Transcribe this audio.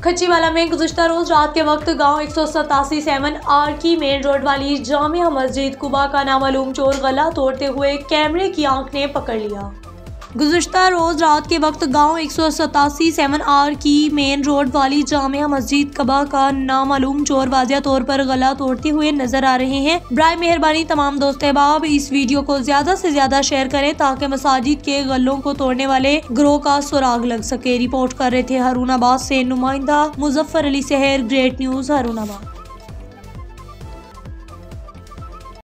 खच्चीवाला में गुज़श्ता रोज रात के वक्त गांव 187 की मेन रोड वाली जामिया मस्जिद कुबा का नामालूम चोर गला तोड़ते हुए कैमरे की आंख ने पकड़ लिया। गुज़श्ता रोज रात के वक्त गांव 187 की मेन रोड वाली जामिया मस्जिद कबा का नामालूम चोर वाज़िया तौर पर गला तोड़ते हुए नजर आ रहे हैं। बराए मेहरबानी तमाम दोस्त अहबाब इस वीडियो को ज्यादा से ज्यादा शेयर करें ताकि मसाजिद के गलों को तोड़ने वाले गिरोह का सुराग लग सके। रिपोर्ट कर रहे थे हारूनाबाद से नुमाइंदा मुजफ्फर अली सहर, ग्रेट न्यूज हारूनाबाद।